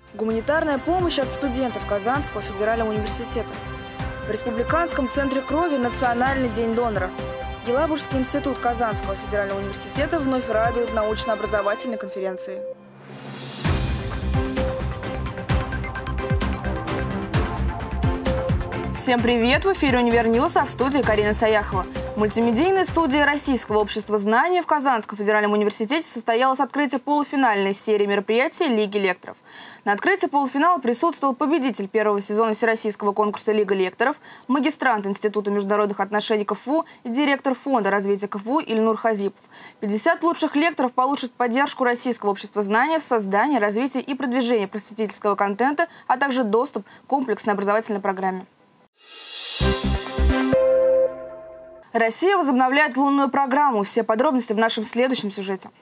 Гуманитарная помощь от студентов Казанского федерального университета. В Республиканском центре крови Национальный день донора. Елабужский институт Казанского федерального университета вновь радует научно-образовательной конференции. Всем привет! В эфире «Универньюз», а в студии Карина Саяхова. В мультимедийной студии Российского общества знания в Казанском федеральном университете состоялось открытие полуфинальной серии мероприятий Лиги лекторов. На открытии полуфинала присутствовал победитель первого сезона всероссийского конкурса Лига лекторов, магистрант Института международных отношений КФУ и директор Фонда развития КФУ Ильнур Хазипов. 50 лучших лекторов получат поддержку Российского общества знания в создании, развитии и продвижении просветительского контента, а также доступ к комплексной образовательной программе. Россия возобновляет лунную программу. Все подробности в нашем следующем сюжете.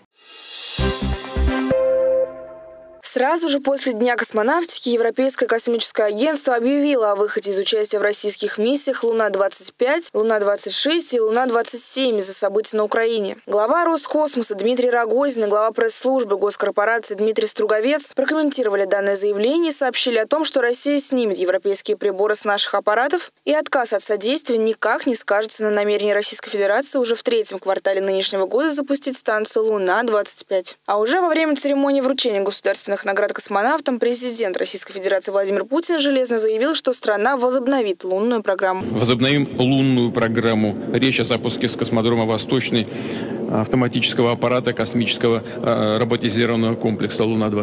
Сразу же после Дня космонавтики Европейское космическое агентство объявило о выходе из участия в российских миссиях «Луна-25», «Луна-26» и «Луна-27» из-за событий на Украине. Глава Роскосмоса Дмитрий Рогозин и глава пресс-службы госкорпорации Дмитрий Струговец прокомментировали данное заявление и сообщили о том, что Россия снимет европейские приборы с наших аппаратов, и отказ от содействия никак не скажется на намерении Российской Федерации уже в третьем квартале нынешнего года запустить станцию «Луна-25». А уже во время церемонии вручения государственных наград космонавтам президент Российской Федерации Владимир Путин железно заявил, что страна возобновит лунную программу. Возобновим лунную программу. Речь о запуске с космодрома «Восточный» автоматического аппарата космического роботизированного комплекса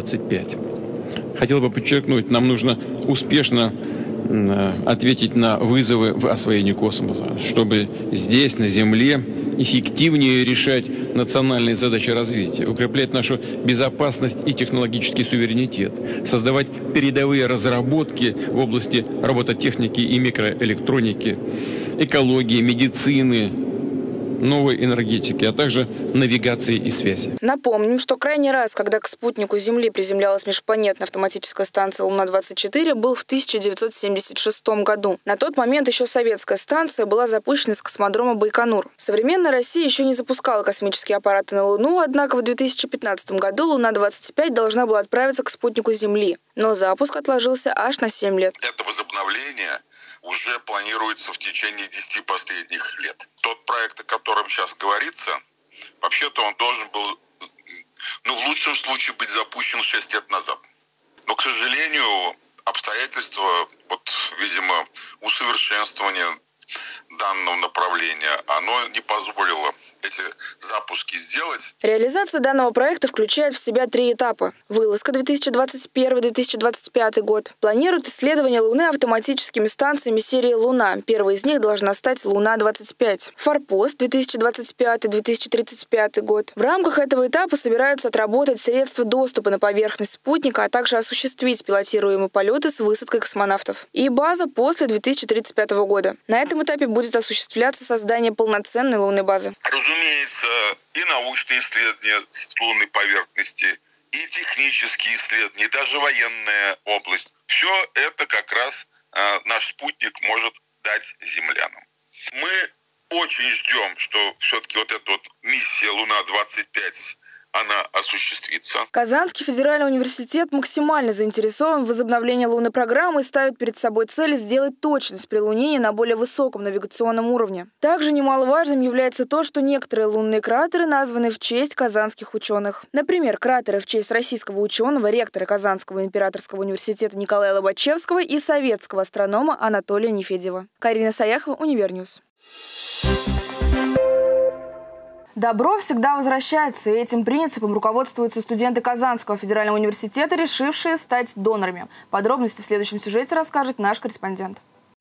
«Луна-25». Хотел бы подчеркнуть, нам нужно успешно ответить на вызовы в освоении космоса, чтобы здесь, на Земле, эффективнее решать национальные задачи развития, укреплять нашу безопасность и технологический суверенитет, создавать передовые разработки в области робототехники и микроэлектроники, экологии, медицины, новой энергетики, а также навигации и связи. Напомним, что крайний раз, когда к спутнику Земли приземлялась межпланетная автоматическая станция «Луна-24», был в 1976 году. На тот момент еще советская станция была запущена с космодрома Байконур. Современная Россия еще не запускала космические аппараты на Луну, однако в 2015 году «Луна-25» должна была отправиться к спутнику Земли. Но запуск отложился аж на 7 лет. Это возобновление уже планируется в течение 10 последних лет. Тот проект, о котором сейчас говорится, вообще-то он должен был, в лучшем случае, быть запущен 6 лет назад. Но, к сожалению, обстоятельства, видимо, усовершенствования данного направления, оно не позволило эти запуски сделать. Реализация данного проекта включает в себя 3 этапа. Вылазка 2021-2025 год. Планируют исследование Луны автоматическими станциями серии «Луна». Первой из них должна стать «Луна-25». Форпост 2025-2035 год. В рамках этого этапа собираются отработать средства доступа на поверхность спутника, а также осуществить пилотируемые полеты с высадкой космонавтов. И база после 2035 года. На этом этапе будет осуществляться создание полноценной лунной базы. Разумеется, и научные исследования с лунной поверхности, и технические исследования, и даже военная область. Все это как раз наш спутник может дать землянам. Мы очень ждем, что все-таки эта миссия «Луна-25», она осуществится. Казанский федеральный университет максимально заинтересован в возобновлении лунной программы и ставит перед собой цель сделать точность при лунении на более высоком навигационном уровне. Также немаловажным является то, что некоторые лунные кратеры названы в честь казанских ученых. Например, кратеры в честь российского ученого, ректора Казанского императорского университета Николая Лобачевского и советского астронома Анатолия Нефедьева. Карина Саяхова, Универньюз. Добро всегда возвращается, и этим принципом руководствуются студенты Казанского федерального университета, решившие стать донорами. Подробности в следующем сюжете расскажет наш корреспондент.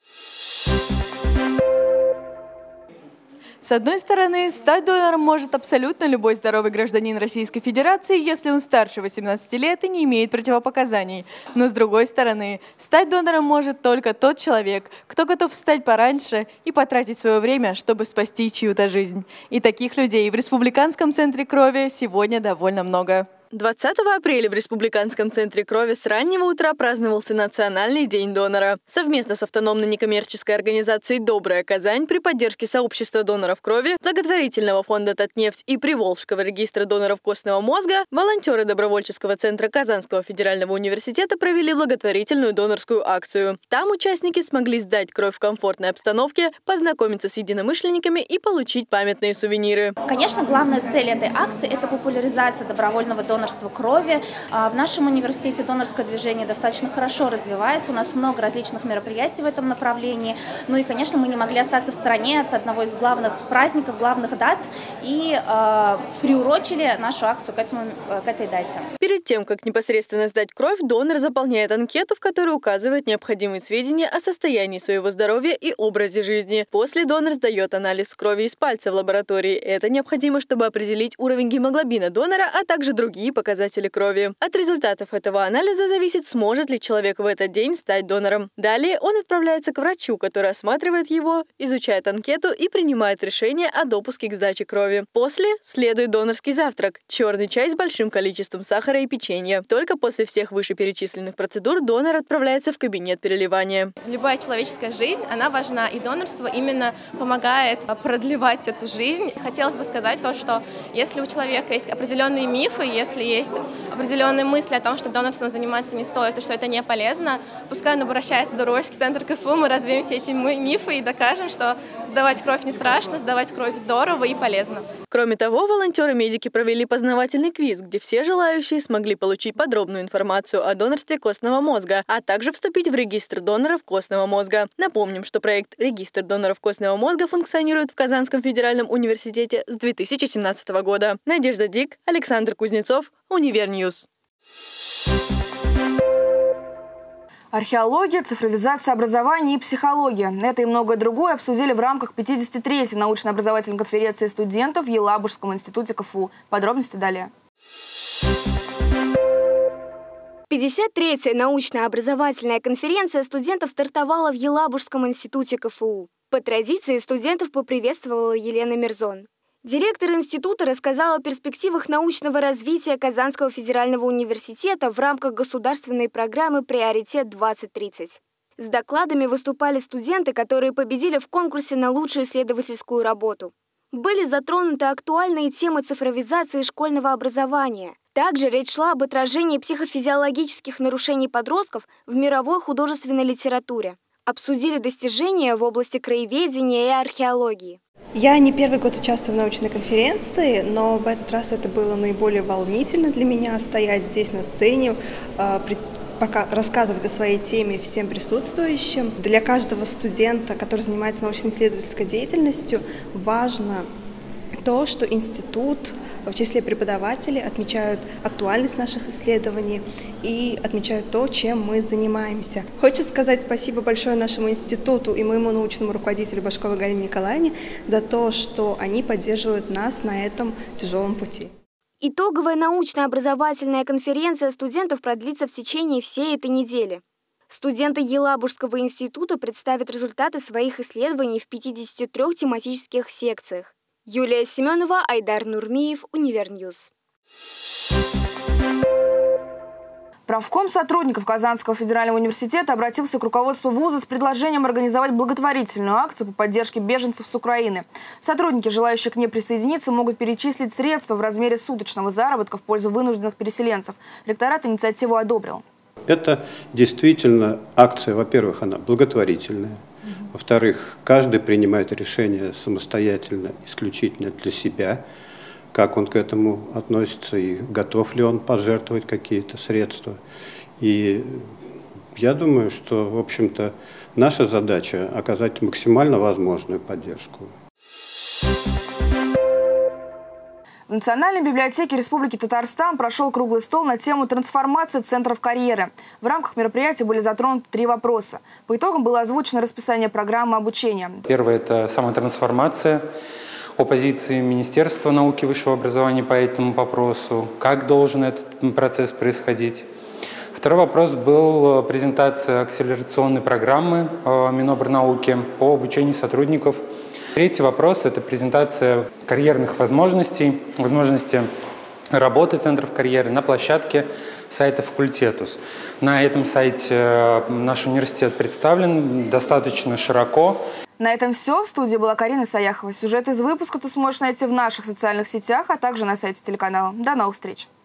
С одной стороны, стать донором может абсолютно любой здоровый гражданин Российской Федерации, если он старше 18 лет и не имеет противопоказаний. Но с другой стороны, стать донором может только тот человек, кто готов встать пораньше и потратить свое время, чтобы спасти чью-то жизнь. И таких людей в Республиканском центре крови сегодня довольно много. 20 апреля в Республиканском центре крови с раннего утра праздновался Национальный день донора. Совместно с автономной некоммерческой организацией «Добрая Казань» при поддержке сообщества доноров крови, благотворительного фонда «Татнефть» и Приволжского регистра доноров костного мозга волонтеры добровольческого центра Казанского федерального университета провели благотворительную донорскую акцию. Там участники смогли сдать кровь в комфортной обстановке, познакомиться с единомышленниками и получить памятные сувениры. Конечно, главная цель этой акции – это популяризация добровольного донорства крови. В нашем университете донорское движение достаточно хорошо развивается. У нас много различных мероприятий в этом направлении. Ну и, конечно, мы не могли остаться в стороне от одного из главных праздников, главных дат и приурочили нашу акцию к этой дате. Перед тем, как непосредственно сдать кровь, донор заполняет анкету, в которой указывает необходимые сведения о состоянии своего здоровья и образе жизни. После донор сдает анализ крови из пальца в лаборатории. Это необходимо, чтобы определить уровень гемоглобина донора, а также другие показатели крови. От результатов этого анализа зависит, сможет ли человек в этот день стать донором. Далее он отправляется к врачу, который осматривает его, изучает анкету и принимает решение о допуске к сдаче крови. После следует донорский завтрак – черный чай с большим количеством сахара и печенья. Только после всех вышеперечисленных процедур донор отправляется в кабинет переливания. Любая человеческая жизнь, она важна, и донорство именно помогает продлевать эту жизнь. Хотелось бы сказать то, что если у человека есть определенные мифы, если есть определенные мысли о том, что донорством заниматься не стоит и что это не полезно, пускай он обращается в добровольческий центр КФУ, мы развеем все эти мифы и докажем, что сдавать кровь не страшно, сдавать кровь здорово и полезно. Кроме того, волонтеры-медики провели познавательный квиз, где все желающие смогли получить подробную информацию о донорстве костного мозга, а также вступить в регистр доноров костного мозга. Напомним, что проект «Регистр доноров костного мозга» функционирует в Казанском федеральном университете с 2017 года. Надежда Дик, Александр Кузнецов, Универньюз. Археология, цифровизация образования и психология. Это и многое другое обсудили в рамках 53-й научно-образовательной конференции студентов в Елабужском институте КФУ. Подробности далее. 53-я научно-образовательная конференция студентов стартовала в Елабужском институте КФУ. По традиции студентов поприветствовала Елена Мирзон. Директор института рассказал о перспективах научного развития Казанского федерального университета в рамках государственной программы «Приоритет-2030». С докладами выступали студенты, которые победили в конкурсе на лучшую исследовательскую работу. Были затронуты актуальные темы цифровизации школьного образования. Также речь шла об отражении психофизиологических нарушений подростков в мировой художественной литературе. Обсудили достижения в области краеведения и археологии. Я не первый год участвую в научной конференции, но в этот раз это было наиболее волнительно для меня стоять здесь на сцене, пока рассказывать о своей теме всем присутствующим. Для каждого студента, который занимается научно-исследовательской деятельностью, важно то, что институт в числе преподавателей отмечают актуальность наших исследований и отмечают то, чем мы занимаемся. Хочется сказать спасибо большое нашему институту и моему научному руководителю Башковой Галине Николаевне за то, что они поддерживают нас на этом тяжелом пути. Итоговая научно-образовательная конференция студентов продлится в течение всей этой недели. Студенты Елабужского института представят результаты своих исследований в 53 тематических секциях. Юлия Семенова, Айдар Нурмиев, Универньюз. Правком сотрудников Казанского федерального университета обратился к руководству вуза с предложением организовать благотворительную акцию по поддержке беженцев с Украины. Сотрудники, желающие к ней присоединиться, могут перечислить средства в размере суточного заработка в пользу вынужденных переселенцев. Ректорат инициативу одобрил. Это действительно акция, во-первых, она благотворительная. Во-вторых, каждый принимает решение самостоятельно, исключительно для себя, как он к этому относится и готов ли он пожертвовать какие-то средства. И я думаю, что, в общем-то, наша задача – оказать максимально возможную поддержку. В Национальной библиотеке Республики Татарстан прошел круглый стол на тему трансформации центров карьеры. В рамках мероприятия были затронуты 3 вопроса. По итогам было озвучено расписание программы обучения. Первое – это самотрансформация, о позиции Министерства науки и высшего образования по этому вопросу, как должен этот процесс происходить. Второй вопрос был презентация акселерационной программы Минобрнауки по обучению сотрудников. Третий вопрос – это презентация карьерных возможностей, возможности работы центров карьеры на площадке сайта «Факультетус». На этом сайте наш университет представлен достаточно широко. На этом все. В студии была Карина Саяхова. Сюжет из выпуска ты сможешь найти в наших социальных сетях, а также на сайте телеканала. До новых встреч!